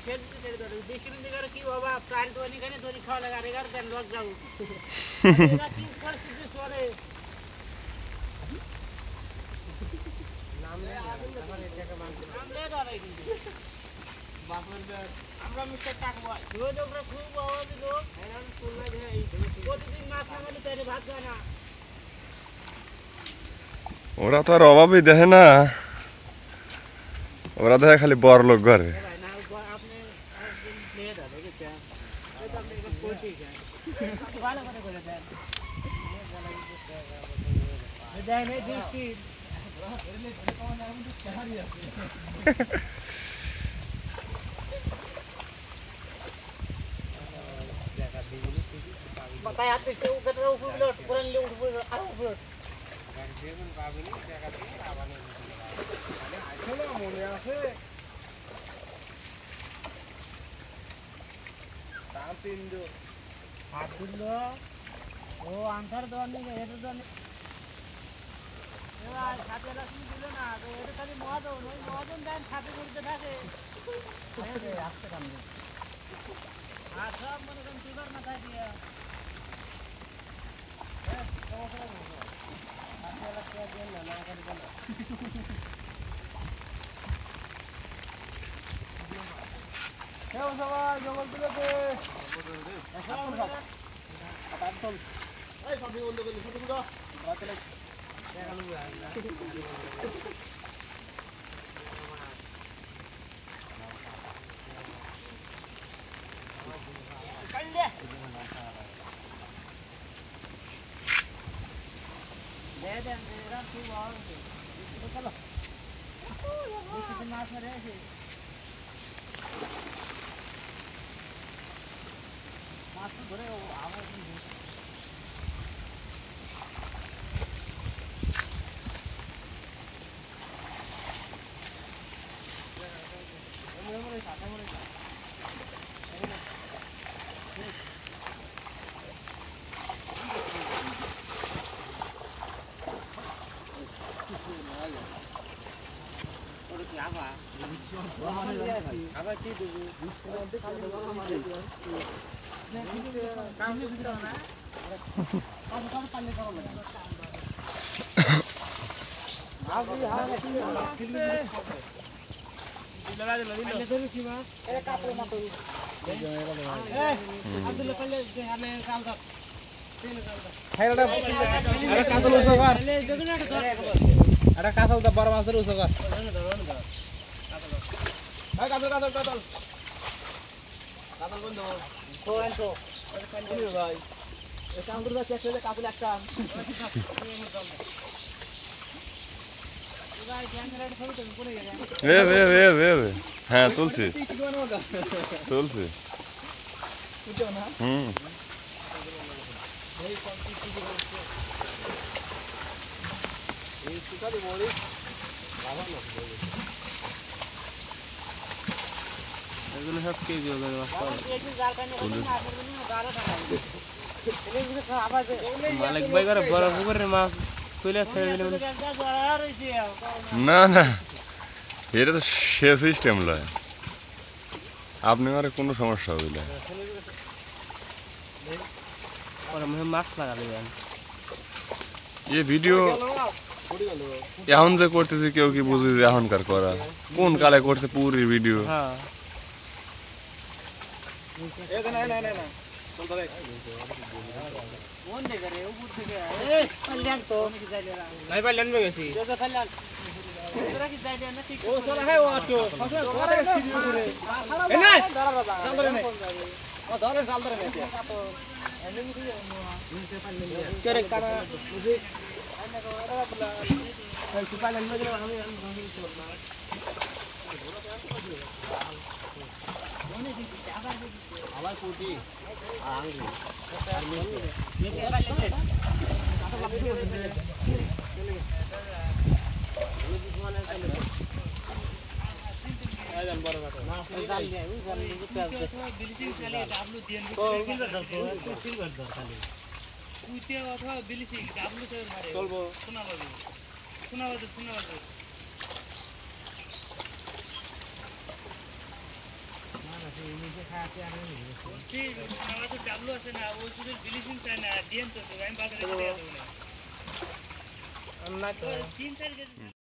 ওরা তো আর অভাবই দেখে না, ওরা দেখে খালি বড় লোক ঘরে। হ্যাঁ তুলছি তুলছি। এগুলো সব কেজি মালিক ভাই করে বড় পুকুরের মাছ তুলে ছেড়ে দিলে না না, এটা তো সে সিস্টেম লয়, আপনি আর কোনো সমস্যা হইলে মাছ লাগালে এই ভিডিও এখন যে করতেছি কেউ কি বুঝি যে এখনকার করা কোন কালে করছে পুরি ভিডিও। আমরা তো 3-4 কেজি